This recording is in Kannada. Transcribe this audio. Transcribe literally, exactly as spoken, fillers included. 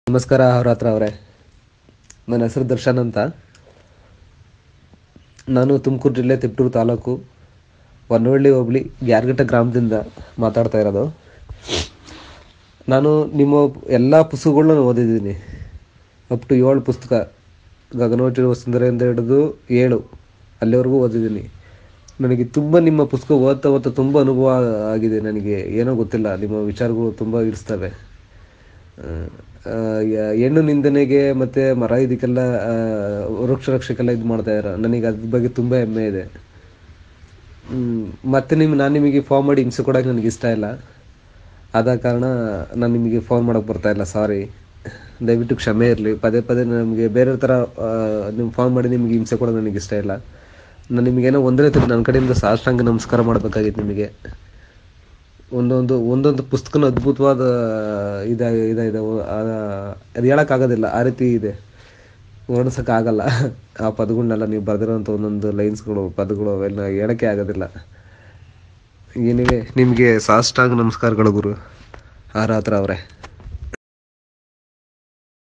ನಮಸ್ಕಾರ ಅವರ ಅವರೇ. ನನ್ನ ಹೆಸರು ದರ್ಶನ್ ಅಂತ. ನಾನು ತುಮಕೂರು ಜಿಲ್ಲೆ ತಿಪಟೂರು ತಾಲೂಕು ಹೊನ್ನವಳ್ಳಿ ಹೋಬಳಿ ಗ್ಯಾರಘಟ್ಟ ಗ್ರಾಮದಿಂದ ಮಾತಾಡ್ತಾ ಇರೋದು. ನಾನು ನಿಮ್ಮ ಎಲ್ಲ ಪುಸ್ತಕಗಳನ್ನ ಓದಿದ್ದೀನಿ. ಅಪ್ ಟು ಏಳು ಪುಸ್ತಕ, ಗಗನಚುಕ್ಕಿ ವಸುಂಧರೆಯಿಂದ ಹಿಡಿದು ಏಳು ಅಲ್ಲಿವರೆಗೂ ಓದಿದ್ದೀನಿ. ನನಗೆ ತುಂಬ ನಿಮ್ಮ ಪುಸ್ತಕ ಓದ್ತಾ ಓದ್ತಾ ತುಂಬ ಅನುಭವ ಆಗಿದೆ. ನನಗೆ ಏನೋ ಗೊತ್ತಿಲ್ಲ, ನಿಮ್ಮ ವಿಚಾರಗಳು ತುಂಬ ಇಡಿಸ್ತವೆ. ಹೆಣ್ಣು ನಿಂದನೆಗೆ ಮತ್ತು ಮರ ಇದಕ್ಕೆಲ್ಲ ವೃಕ್ಷ ರಕ್ಷಕ್ಕೆಲ್ಲ ಇದು ಮಾಡ್ತಾಯಿರ, ನನಗೆ ಅದ್ರ ಬಗ್ಗೆ ತುಂಬ ಹೆಮ್ಮೆ ಇದೆ. ಮತ್ತು ನಿಮ್ಮ ನಾನು ನಿಮಗೆ ಫೋನ್ ಮಾಡಿ ಹಿಂಸೆ ಕೊಡೋಕೆ ನನಗೆ ಇಷ್ಟ ಇಲ್ಲ. ಆದ ಕಾರಣ ನಾನು ನಿಮಗೆ ಫೋನ್ ಮಾಡೋಕ್ಕೆ ಬರ್ತಾಯಿಲ್ಲ, ಸಾರಿ. ದಯವಿಟ್ಟು ಕ್ಷಮೆ ಇರಲಿ. ಪದೇ ಪದೇ ನಮಗೆ ಬೇರೆ ಥರ ನಿಮ್ಮ ಫೋನ್ ಮಾಡಿ ನಿಮಗೆ ಹಿಂಸೆ ಕೊಡೋದು ನನಗೆ ಇಷ್ಟ ಇಲ್ಲ. ನಾನು ನಿಮಗೇನೋ ಒಂದೇ ರೀತಿ ನನ್ನ ಕಡೆಯಿಂದ ಸಾಷ್ಟಾಂಗ ನಮಸ್ಕಾರ ಮಾಡಬೇಕಾಗಿತ್ತು. ನಿಮಗೆ ಒಂದೊಂದು ಒಂದೊಂದು ಪುಸ್ತಕನ ಅದ್ಭುತವಾದ ಇದ ಇದಾಗಿದೆ, ಅದು ಹೇಳೋಕ್ಕಾಗೋದಿಲ್ಲ, ಆ ರೀತಿ ಇದೆ, ವರ್ಣಿಸೋಕ್ಕಾಗಲ್ಲ. ಆ ಪದಗಳನ್ನೆಲ್ಲ ನೀವು ಬರೆದಿರೋಂಥ ಒಂದೊಂದು ಲೈನ್ಸ್ಗಳು, ಪದಗಳು ಅವೆಲ್ಲ ಹೇಳೋಕ್ಕೆ ಆಗೋದಿಲ್ಲ. ಏನಿವೆ, ನಿಮಗೆ ಸಾಷ್ಟಾಂಗ ನಮಸ್ಕಾರಗಳು ಗುರು ಆರಾತ್ರ ಅವರೇ.